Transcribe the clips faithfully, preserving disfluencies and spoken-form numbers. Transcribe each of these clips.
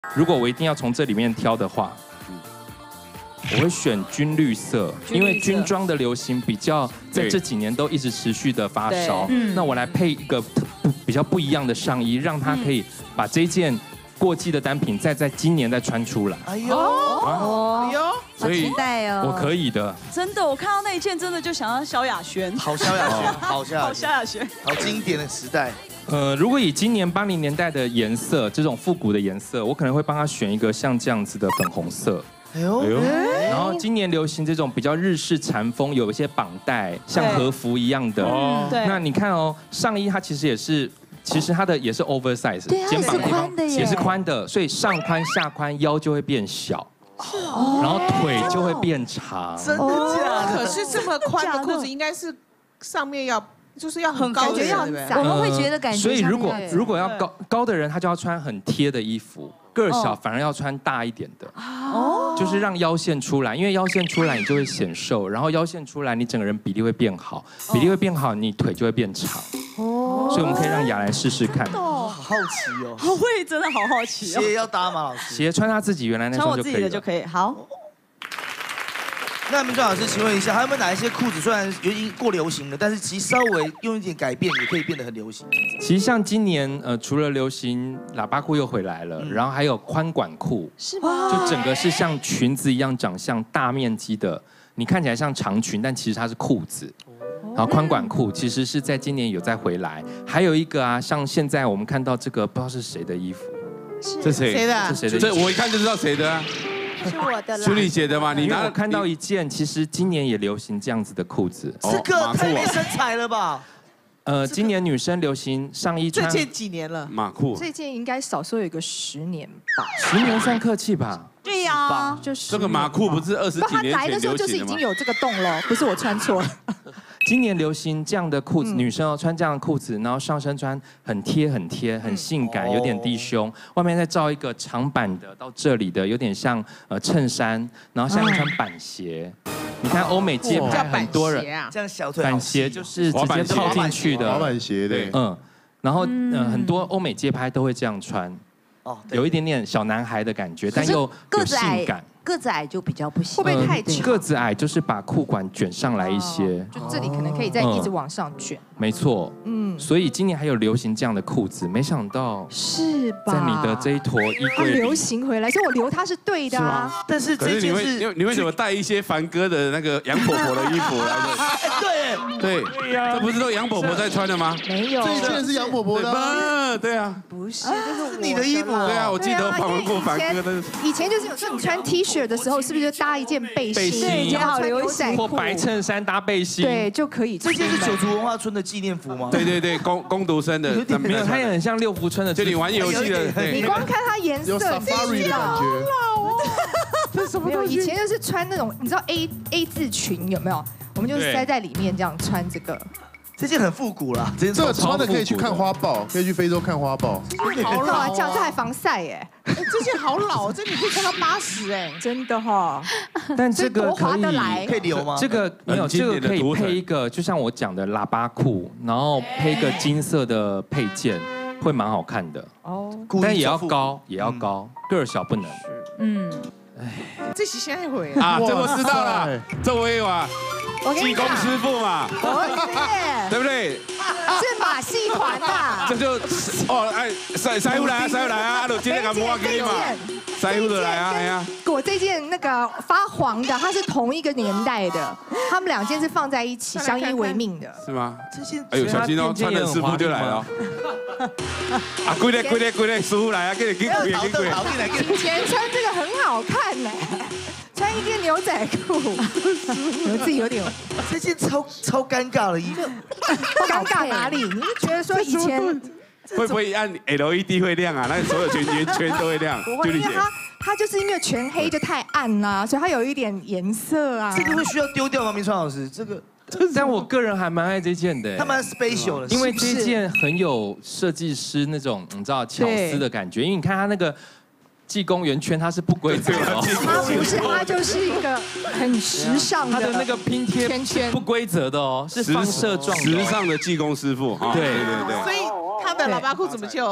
如果我一定要从这里面挑的话，我会选军绿色，因为军装的流行比较在这几年都一直持续的发烧。那我来配一个比较不一样的上衣，让它可以把这件过季的单品再在今年再穿出来。哎呦， 哎呦， 所以我可以的。 真的，我看到那一件真的就想要萧亚轩。 好萧亚轩，好萧亚轩， 好萧亚轩， 好经典的时代。 呃，如果以今年八零年代的颜色，这种复古的颜色，我可能会帮他选一个像这样子的粉红色。哎呦，然后今年流行这种比较日式禅风，有一些绑带，像和服一样的。哦，对。那你看哦，上衣它其实也是，其实它的也是 oversize， 肩膀地方也是宽的，所以上宽下宽，腰就会变小。 然后腿就会变长。 真的假的？可是这么宽的裤子应该是上面要。 就是要很高的人， 我们会觉得感觉。 所以如果如果要高高的人，他就要穿很贴的衣服；个儿小反而要穿大一点的。哦，就是让腰线出来，因为腰线出来你就会显瘦，然后腰线出来你整个人比例会变好，比例会变好，你腿就会变长。哦，所以我们可以让雅来试试看。 好好奇哦， 好会，真的好好奇。 鞋要搭吗，老师？ 鞋穿他自己原来那双就可以了。 穿我自己的就可以。好。 那明川老师，请问一下，还有没有哪一些裤子虽然已经过流行了，但是其实稍微用一点改变，也可以变得很流行？ 其实像今年，呃，除了流行喇叭裤又回来了，然后还有宽管裤， 是吗？ 就整个是像裙子一样长相，大面积的，你看起来像长裙，但其实它是裤子。然后宽管裤其实是在今年有再回来，还有一个啊，像现在我们看到这个，不知道是谁的衣服， 这谁？ 谁的？ 这谁的？ 这我一看就知道谁的啊。 是我的啦， 淑丽姐的吗？你拿看到一件，其实今年也流行这样子的裤子。 这个太没身材了吧？ 呃，今年女生流行上衣穿。 这件几年了？ 马裤。 这件应该少说有个十年吧。 十年算客气吧？ 对呀， 就是这个马裤不是二十几年前流行的吗？ 来的时候就是已经有这个洞了，不是我穿错了。 今年流行这样的裤子，女生哦穿这样的裤子，然后上身穿很贴、很贴、很性感，有点低胸，外面再罩一个长版的到这里的，有点像呃衬衫，然后下面穿板鞋。你看欧美街拍很多人这样小腿板鞋就是直接套进去的滑板鞋对， 嗯，然后呃很多欧美街拍都会这样穿，哦，有一点点小男孩的感觉，但又有性感。 个子矮就比较不行， 会不会太长？ 个子矮就是把裤管卷上来一些， 就这里可能可以再一直往上卷。 没错，嗯，所以今年还有流行这样的裤子，没想到是吧？ 在你的这一坨衣柜流行回来，所以我留它是对的啊。 但是这件是， 你为什么带一些凡哥的那个杨婆婆的衣服来的？对对呀，这不是都杨婆婆在穿的吗？ 没有， 这件是杨婆婆的。 对啊， 不是，这是你的衣服。 对啊，我记得我访问过凡哥的。 以前就是有时候你穿 T 恤的时候，是不是就搭一件背心？ 背心好流行， 或白衬衫搭背心， 对，就可以。 这件是九族文化村的纪念服吗？ 对对对，工工读生的， 没有，它也很像六福村的， 就你玩游戏的。 你光看它颜色， 有 safari 的感觉。 这什么？没有，以前就是穿那种，你知道 A A 字裙有没有？我们就是塞在里面这样穿这个。 这件很复古啦， 这个穿的可以去看花豹，可以去非洲看花豹。 好老啊，这样这还防晒耶！ 哎，这件好老，这你可以穿到八十哎， 真的哈。 但这个可以可以留吗？ 这个没有，这个可以配一个，就像我讲的喇叭裤，然后配一个金色的配件，会蛮好看的。哦，但也要高，也要高，个儿小不能。嗯， 哎，这是现在会啊，这我知道了，这我也有啊。 技工师傅嘛，对不对？ 是马戏团呐。 这就哦，哎，塞塞夫来啊，塞夫来啊，就今天个摸给你嘛，塞夫的来啊，哎呀。 我这件那个发黄的，它是同一个年代的，他们两件是放在一起，相依为命的。 是吗？ 这件哎呦，小心哦，穿的师傅就来了。啊，贵嘞贵嘞贵嘞，师傅来啊，给你给贵给贵。 以前穿这个很好看呢。 穿一件牛仔裤，我自己有点， 这件超超尴尬的衣服， 尴尬哪里？你是觉得说以前会不会按 L E D 会亮啊？那所有圈圆圈都会亮。 不会，因为它它就是因为全黑就太暗啦，所以它有一点颜色啊。 这个会需要丢掉吗？明川老师，这个， 但我个人还蛮爱这件的， 它蛮 special 的， 因为这件很有设计师那种你知道巧思的感觉，因为你看它那个。 济公圆圈它是不规则的， 它不是，它就是一个很时尚的， 它的那个拼贴圈圈不规则的哦，是放射状时尚的济公师傅。 对对对。 所以他的喇叭裤怎么就？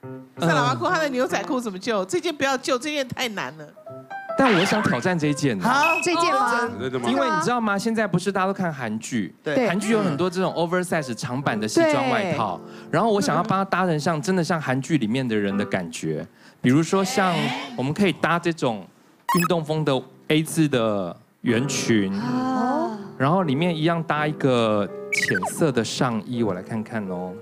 萨拉瓦库他的牛仔裤怎么救？这件不要救，这件太难了。 但我想挑战这一件呢。 好，这件吗？ 真的吗？ 因为你知道吗？现在不是大家都看韩剧， 对韩剧有很多这种 oversize 长版的西装外套，然后我想要帮它搭成像真的像韩剧里面的人的感觉，比如说像我们可以搭这种运动风的 A 字的圆裙，然后里面一样搭一个浅色的上衣，我来看看哦。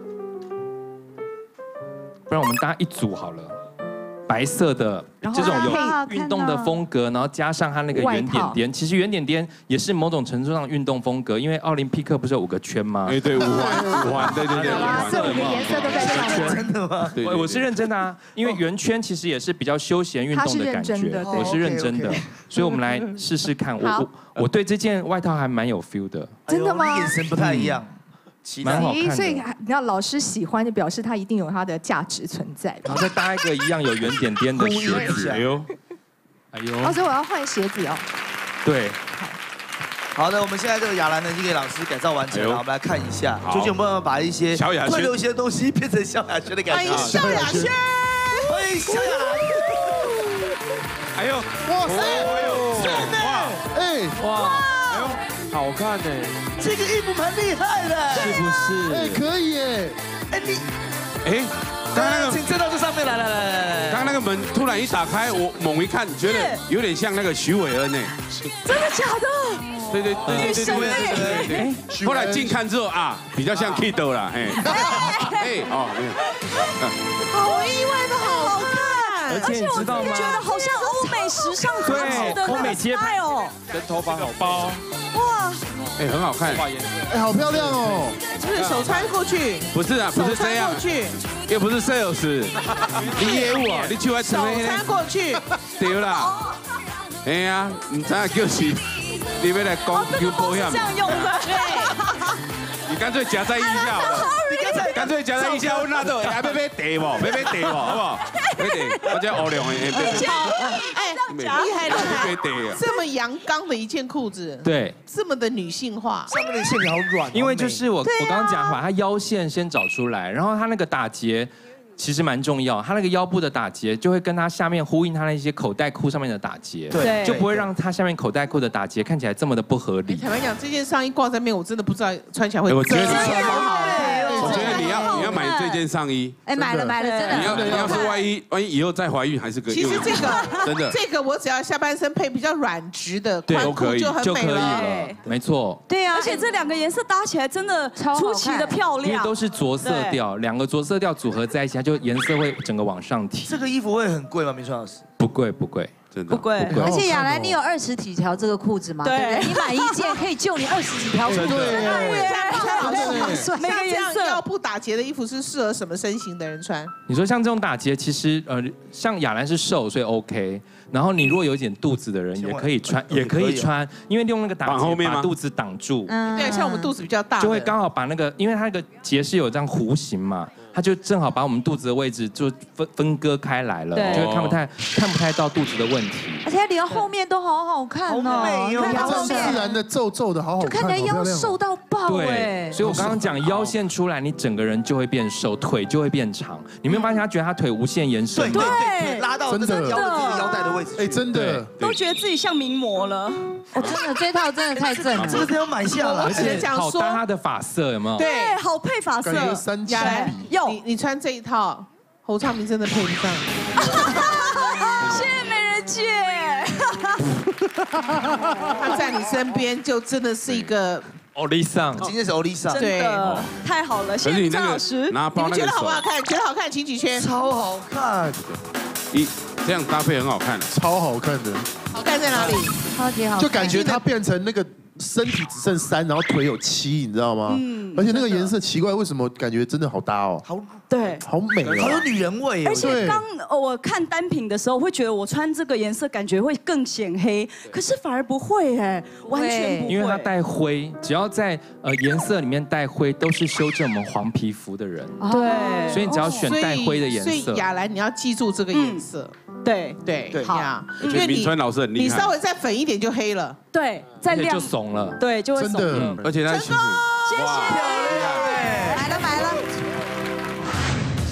不然我们搭一组好了。白色的这种有运动的风格，然后加上它那个圆点点，其实圆点点也是某种程度上运动风格，因为奥林匹克不是有五个圈吗？ 哎，对，五环，五环，对对对， 这五个颜色都在上面。 真的吗？ 我我是认真的啊，因为圆圈其实也是比较休闲运动的感觉，我是认真的，所以我们来试试看。我我我对这件外套还蛮有 feel 的， 真的吗？ 眼神不太一样。 蛮好看的， 所以你要老师喜欢，就表示它一定有它的价值存在。 然后再搭一个一样有圆点点的靴子，哎呦，哎呦， 哦，所以我要换鞋子哦。 对， 好的，我们现在这个雅兰呢已经给老师改造完成了，我们来看一下，究竟有没有把一些会流行的东西变成萧亚轩的感觉？ 欢迎萧亚轩， 欢迎萧亚轩。 哎呦， 哇塞，哇，哎，哇，哎呦，好看呢。 这个衣服蛮厉害的， 是不是？ 哎，可以耶！ 哎你， 哎，刚刚那个， 请站到这上面来，来来来来。 刚刚那个门突然一打开，我猛一看，觉得有点像那个徐伟恩呢。 真的假的？ 对对对对对对对对。后来近看之后啊，比较像 Kid 啦，哎。哎，哦，没有。 好意外的好看， 而且你知道吗？ 觉得好像欧美时尚杂志的那个 style， 跟头发好包。 哇， 哎，很好看， 哎，好漂亮哦！ 不是手穿过去， 不是啊，不是这样， 过去， 又不是 sales， 你业务啊，你去外手穿过去， 对啦，哎呀，你知影就是你要来讲求保险， 这样用的， 对， 你干脆夹在腋下好了，干脆夹在腋下，我那都还要买茶不？要买茶不？好不好？买茶，我这欧良的， 哎，厉害厉害， 这这么阳刚的一件裤子， 对， 这么的女性化， 上面的线条软， 因为就是我我刚刚讲把它腰线先找出来，然后它那个打结。其实蛮重要，它那个腰部的打结就会跟它下面呼应它那些口袋裤上面的打结， 对， 就不会让它下面口袋裤的打结看起来这么的不合理。 坦白讲，这件上衣挂在面，我真的不知道穿起来会。 我觉得好看， 我觉得你要你要买这件上衣， 哎，买了买了，真的。 你要你要是万一万一以后再怀孕还是可以。 其实这个真的， 这个我只要下半身配比较软直的宽裤就很就可以了， 没错。 对啊，而且这两个颜色搭起来真的出奇的漂亮， 因为都是着色调，两个着色调组合在一起，它就颜色会整个往上提。 这个衣服会很贵吗？明川老师？ 不贵不贵， 真的不贵。 而且亚兰，你有二十几条这个裤子吗？ 对， 你买一件可以救你二十几条裤子。 对， 好帅。 每个颜色腰部打结的衣服是适合什么身形的人穿？ 你说像这种打结，其实呃，像亚兰是瘦，所以 OK。然后你如果有一点肚子的人也可以穿，也可以穿，因为用那个打结把肚子挡住。 对，像我们肚子比较大， 就会刚好把那个，因为它那个结是有这样弧形嘛。它就正好把我们肚子的位置就分分割开来了，就会看不太看不太到肚子的问题。 而且连后面都好好看哦， 看这自然的皱皱的好好看， 就看起来腰瘦到爆哎。 所以我刚刚讲腰线出来，你整个人就会变瘦，腿就会变长。你没有发现他觉得他腿无限延伸吗？ 对，拉到真的腰的腰带的位置。 哎，真的都觉得自己像名模了。 哦，真的这套真的太正了， 这个真要买下来。 而且好搭他的发色，有没有？ 对， 好配发色。 感觉三七比。 你你穿这一套，侯昌明真的配不上。 谢谢美人姐。 他在你身边就真的是一个欧丽桑， 今天是欧丽桑， 真的太好了。谢谢张老师， 拿包那个你们觉得好不好看？觉得好看，请举圈。 超好看， 一这样搭配很好看， 超好看的。 好看在哪里？ 超级好看， 就感觉它变成那个身体只剩三，然后腿有七，你知道吗？嗯。而且那个颜色奇怪，为什么感觉真的好搭哦？ 好， 对， 好美哦， 好有女人味。 而且刚我看单品的时候，会觉得我穿这个颜色感觉会更显黑，可是反而不会哎，完全不会。 因为它带灰，只要在呃颜色里面带灰，都是修正我们黄皮肤的人。 对， 所以你只要选带灰的颜色。 所以亚兰你要记住这个颜色。 对对对， 好， 因为明川老师很厉害， 你稍微再粉一点就黑了。 对，再亮就怂了。 对，就会怂。 真的， 而且它谢谢。 买了买了。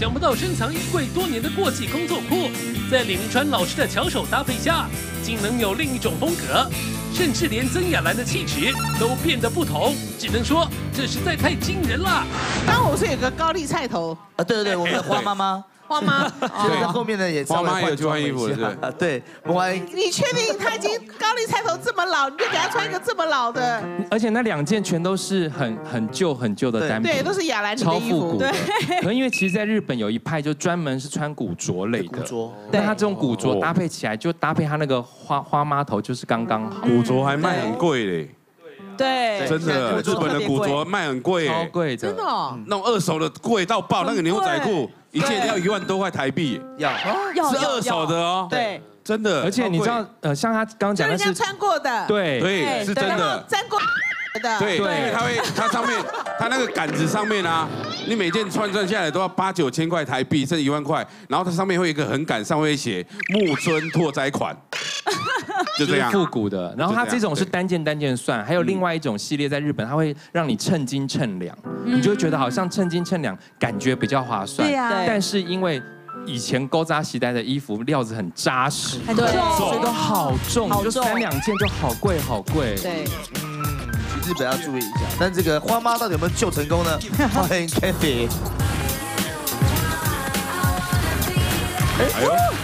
想不到深藏衣柜多年的过季工作裤，在李明川老师的巧手搭配下，竟能有另一种风格，甚至连曾雅兰的气质都变得不同。只能说，这实在太惊人了。 刚刚我是有个高丽菜头啊，对对对，我们的花妈妈。 花妈， 对，在后面呢也花妈也有去换衣服，对， 对，我还你确定他已经高丽菜头这么老，你就给他穿一个这么老的？ 而且那两件全都是很很旧很旧的单品， 对，都是雅兰妮的衣服， 对。可因为其实，在日本有一派就专门是穿古着类的， 古着， 那他这种古着搭配起来，就搭配他那个花花妈头，就是刚刚好。 古着还卖很贵嘞。 对， 真的，日本的古着卖很贵， 超贵的， 真的哦。 那种二手的贵到爆，那个牛仔裤一件要一万多块台币， 要是二手的哦， 对， 真的。 而且你知道，呃，像他刚刚讲的是穿过的， 对对，是真的， 沾过的， 对，因为它会，它上面，它那个杆子上面啊，你每件穿穿下来都要八九千块台币，甚至一万块，然后它上面会有一个横杆，上面会写木村拓哉款。就这样， 复古的。然后它这种是单件单件算，还有另外一种系列在日本，它会让你称斤称两，你就会觉得好像称斤称两，感觉比较划算。 对呀。 但是因为以前勾扎时代的衣服料子很扎实， 很重， 所以都好重，就三两件就好贵好贵。 对。 嗯，去日本要注意一下。但这个花妈到底有没有救成功呢？欢迎 Kathy。 哎呦。